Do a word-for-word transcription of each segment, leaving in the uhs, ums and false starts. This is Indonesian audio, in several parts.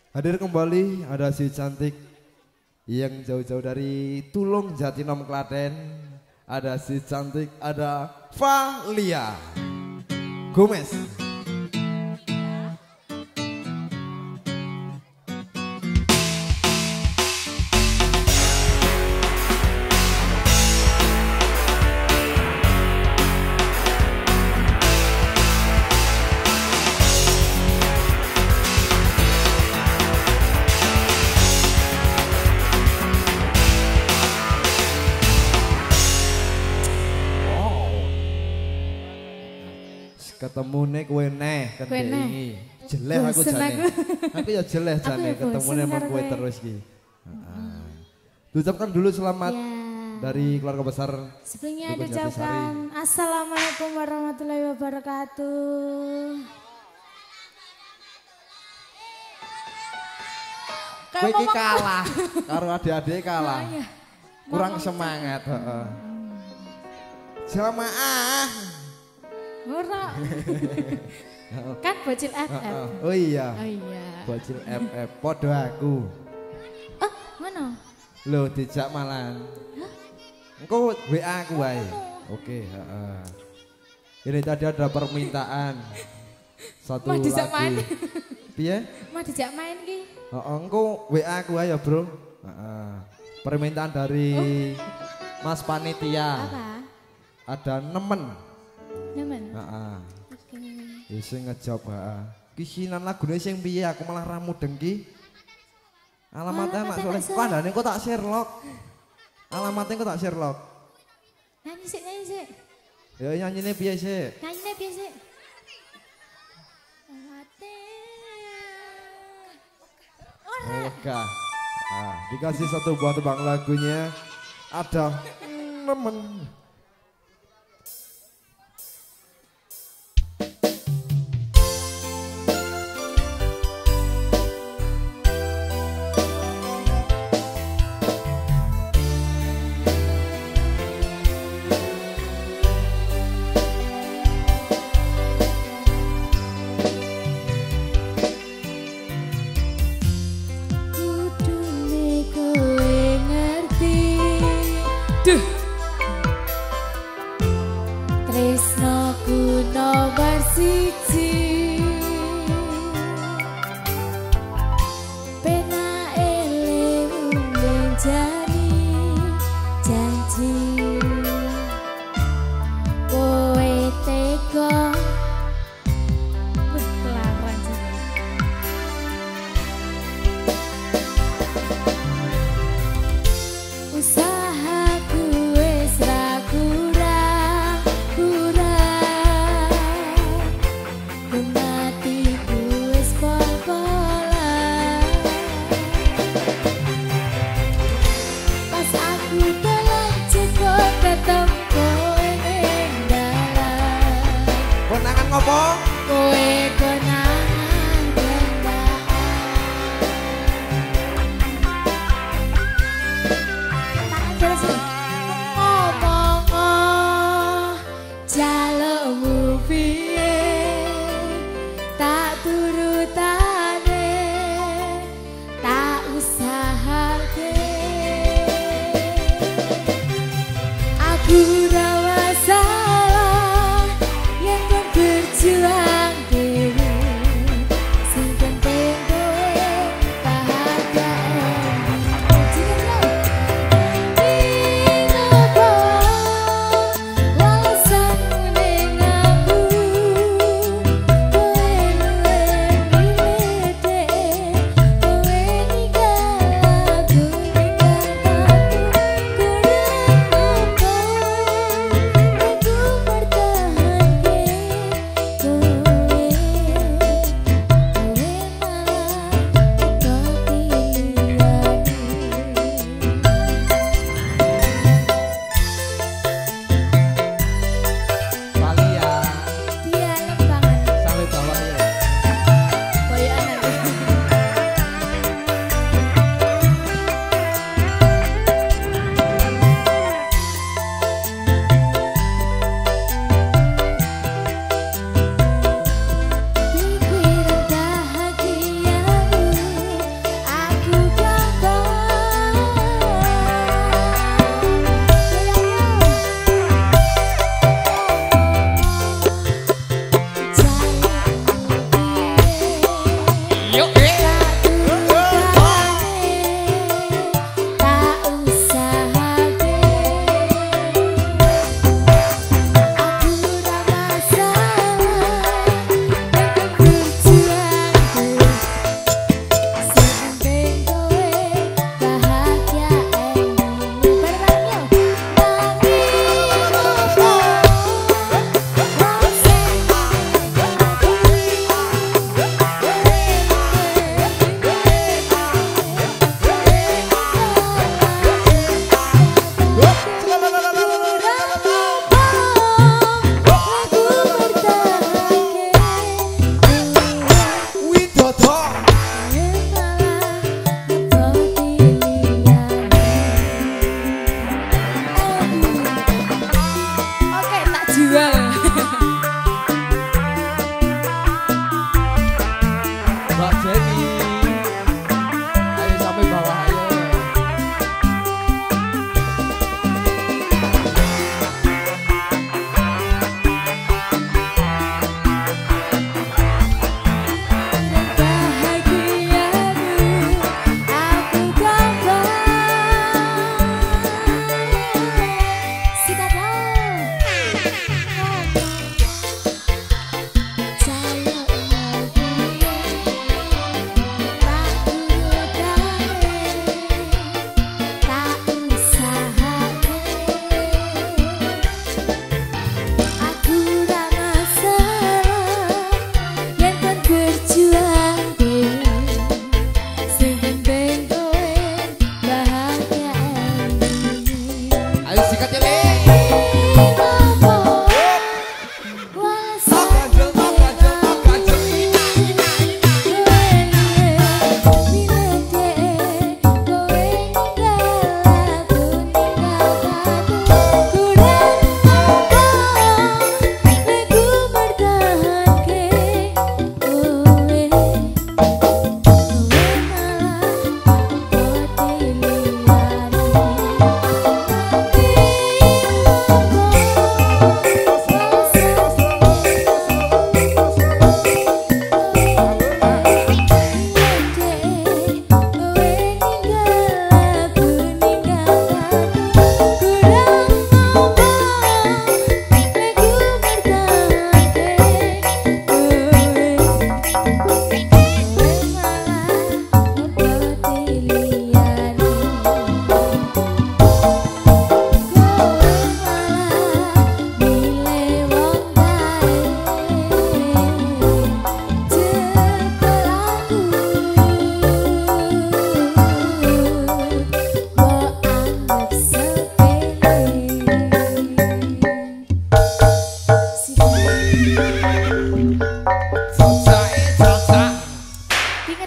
Hadir kembali ada si cantik yang jauh-jauh dari Tulung Jatinom Klaten. Ada si cantik, ada Valia Gomez. Ketemu nih kue neh kendai jeleh aku jane aku ya jeleh jane ketemu nih sama kue terus ki. Diucapkan dulu selamat ya. Dari keluarga besar. Sebelumnya diucapkan assalamualaikum warahmatullahi wabarakatuh. Kue ki kalah karo adik-adik kalah kurang semangat. Jamaah ora. Kan bocil F F. Oh iya. Oh iya. Bocil F F podo aku. Oh, mana? Loh dijak malan. Hah? Engko W A aku wae. Oke, heeh. Ini tadi ada permintaan. Satu lagu. Mau dijak main? Piye? Mau dijak main ki? Heeh, engko W A aku wae ya, Bro. Heeh. Permintaan dari oh. Mas Panitia. Apa? Ada nemen. Nemen. Heeh. Oke. Wis ngejawab, heeh. Ki sinan lagune sing piye aku malah ra mudeng ki. Alamatnya anak soleh. Kandane kok tak Sherlock. Alamatnya kok tak Sherlock. Nyanyi sik, nyanyi sik. Ya nyanyine piye sik? Nyanyine piye sik? Oke. Nah, dikasih satu buah tebang lagunya. Ada nemen. Tresnoku nomor siji pena eling menjani janji kowe tega berkelaran usahaku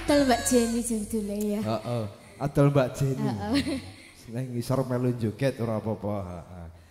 adol Mbak Jenny judulnya ya. Heeh. Adol Mbak Jenny. Heeh. Nang ngisor melu joget ora apa-apa. Heeh.